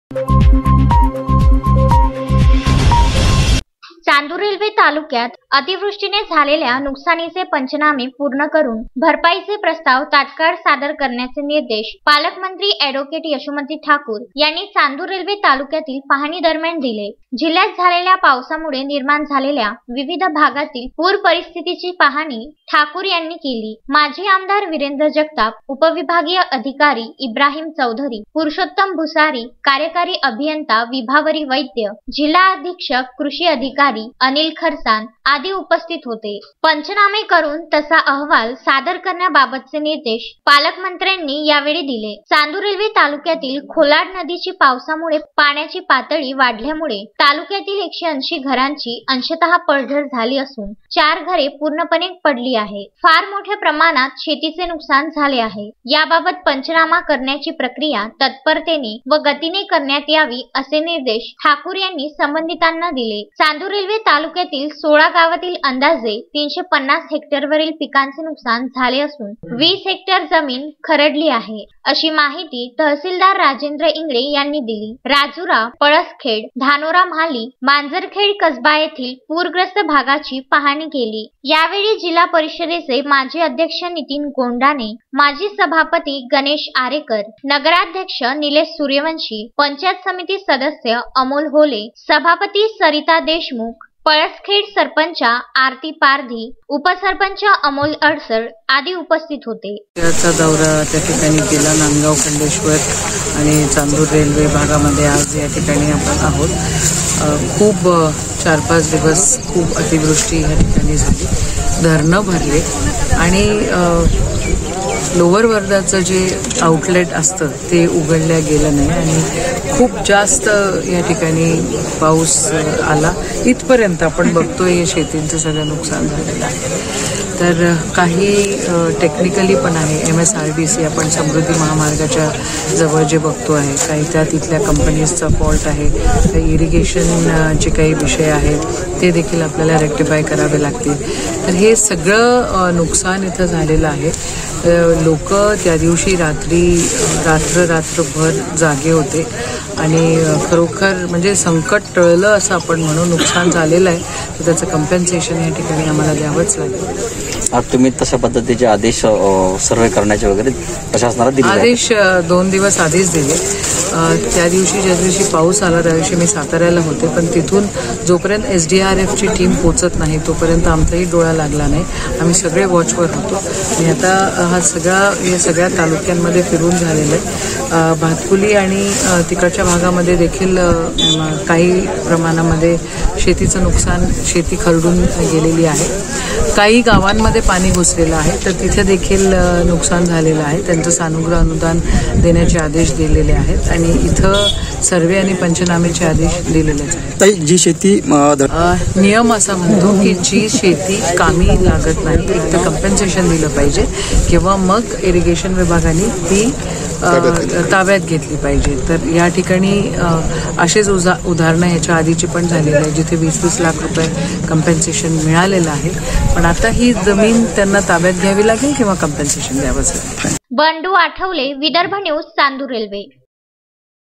Chandur railway तालुक्यात अतिवृष्टीने झालेल्या नुकसानीचे पंचनामे पूर्ण करून भरपाईचे प्रस्ताव तात्काळ सादर करण्याचे निर्देश पालकमंत्री ॲडव्होकेट यशोमती ठाकूर यांनी चांदूर रेल्वे तालुक्यातील पाहणी दरम्यान दिले। जिल्ह्यात झालेल्या पावसामुळे निर्माण झालेल्या विविध भागातील पूर परिस्थितीची पाहणी ठाकूर यांनी केली। माजी आमदार वीरेंद्र जगताप, उपविभागीय अधिकारी इब्राहिम चौधरी, पुरुषोत्तम भुसारी, कार्यकारी अभियंता विभावरी वैद्य, जिल्हा अधीक्षक कृषी अधिकारी अनिल खरसान आदी उपस्थित होते। पंचनामे करून तसा अहवाल सादर करण्याबाबतचे निर्देश पालकमंत्र्यांनी यावेळी दिले। चांदूर रेल्वे तालुक्यातील खोलाड नदीची पावसामुळे पाण्याची पातळी वाढल्यामुळे तालुक्यातील 180 घरांची अंशतः पडझड झाली असून 4 घरे पूर्णपणे पडली आहे। फार मोठ्या प्रमाणात शेतीचे नुकसान झाले आहे। याबाबत पंचनामा करण्याची प्रक्रिया तत्परतेने व गतीने करण्यात यावी असे निर्देश ठाकूर यांनी संबंधितांना दिले। चांदूर रेल्वे तालुक्यातील 16 गावातील अंदाजे 350 हेक्टरवरील पिकांचे नुकसान झाले असून 20 हेक्टर जमीन खरडली आहे अशी माहिती तहसीलदार राजेंद्र इंगळे यांनी दिली। राजुरा, पळसखेड, धानोरा महाली, मांजरखेड कसबा येथील पूरग्रस्त भागाची पाहणी केली। यावेळी जिल्हा परिषदेचे माजी अध्यक्ष नितीन गोंडाने, माजी सभापती गणेश आरेकर, नगराध्यक्ष निलेश सूर्यवंशी, पंचायत समिती सदस्य अमोल होले, सभापती सरिता देशमुख, पळसखेड सरपंचा आरती पारधी, उपसरपंच अमोल अडसर आदी उपस्थित होते। त्याचा दौरा त्या ठिकाणी केला। नांदगाव, खंडेश्वर आणि चांदूर रेल्वे भागामध्ये आज या ठिकाणी आपण आहोत। खूप 4-5 दिवस खूप अतिवृष्टी या ठिकाणी झाली, धरणं भरले आणि लोअर वर्धाचं जे आउटलेट असतं ते उघडल्या गेलं नाही आणि खूप जास्त या ठिकाणी पाऊस आला। इथपर्यंत आपण बघतोय शेतींचं सगळं नुकसान झालेलं आहे। तर काही टेक्निकली पण आहे। MSRDC आपण समृद्धी महामार्गाच्या जवळ जे बघतो आहे, काही त्या तिथल्या कंपनीजचा फॉल्ट आहे, काही इरिगेशनचे काही विषय आहेत ते देखील आपल्याला रेक्टिफाय करावे लागतील। तर हे सगळं नुकसान इथं झालेलं आहे। लोक त्या दिवशी रात्रभर जागे होते आणि खरोखर म्हणजे संकट टळलं असं आपण म्हणून नुकसान झालेलं आहे, तर त्याचं कंपेन्सेशन या ठिकाणी आम्हाला द्यावंच लागेल। तुम्ही तशा पद्धतीचे आदेश सर्वे करण्याचे वगैरे प्रशासनाला दिले? आदेश 2 दिवस आधीच दिले। त्या दिवशी ज्या दिवशी पाऊस आला त्या दिवशी मी साताऱ्याला होते, पण तिथून जोपर्यंत SDRFची टीम पोचत नाही तोपर्यंत आमचाही डोळा लागला नाही। आम्ही सगळे वॉचवर होतो आणि आता हा सगळ्या तालुक्यांमध्ये फिरून झालेलं आहे। भातकुली आणि तिकडच्या भागामध्ये देखील काही प्रमाणामध्ये शेतीचं नुकसान, शेती खरडून गेलेली आहे। काही गावांमध्ये पाणी घुसलेलं आहे, तर तिथे देखील नुकसान झालेलं आहे। त्यांचं सानुग्रह अनुदान देण्याचे आदेश दिलेले आहेत आणि इथं सर्वे आणि पंचनामेचे आदेश दिलेलेच आहेत। जी शेती नियम असा म्हणतो की जी शेती कामी लागत नाही एक तर कंपेन्सेशन दिलं पाहिजे किंवा मग इरिगेशन विभागाने ती ताब्यात घेतली पाहिजे। तर या ठिकाणी असेच उदाहरणं ह्याच्या आधीची पण झालेली आहे जिथे 20-20 लाख रुपये कंपेन्सेशन मिळालेलं आहे, पण आता ही जमीन त्यांना ताब्यात घ्यावी लागेल किंवा कंपेन्सेशन द्यावंच लागेल। Bandu Athawale, Vidarbha news, Chandur railway.